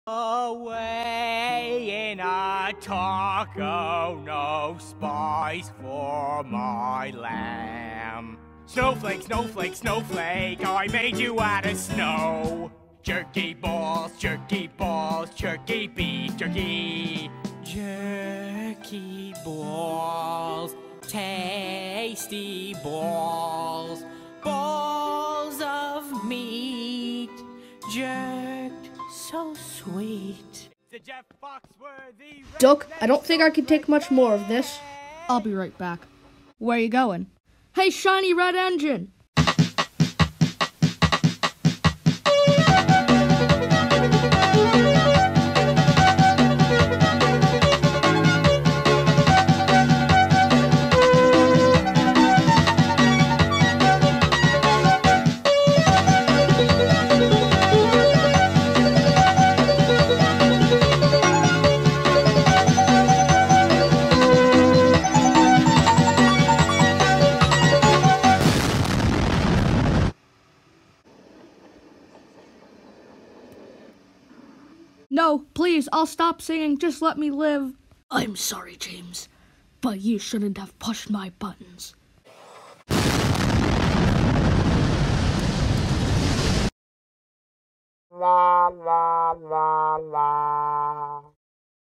Away in a taco, no spice for my lamb. Snowflake, snowflake, snowflake, I made you out of snow. Jerky balls, turkey beef jerky. Jerky balls, tasty balls, balls of meat, jerked so sweet. Duck, I don't think I can take much more of this. I'll be right back. Where you going? Hey, shiny red engine! No, please, I'll stop singing. Just let me live. I'm sorry, James, but you shouldn't have pushed my buttons. La la la la.